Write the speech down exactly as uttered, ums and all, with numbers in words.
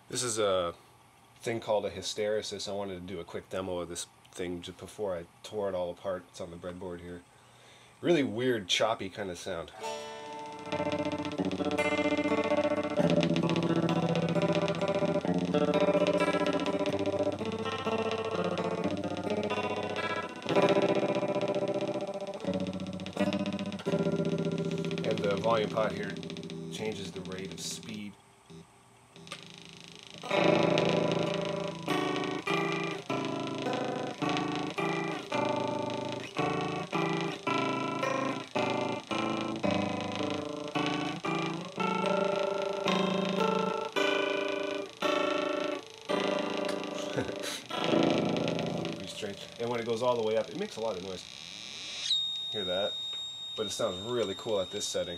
This is a thing called a hysteresis. I wanted to do a quick demo of this thing just before I tore it all apart. It's on the breadboard here. Really weird, choppy kind of sound. And the volume pot here changes the rate of speed. Pretty strange. And when it goes all the way up, it makes a lot of noise. Hear that? But it sounds really cool at this setting.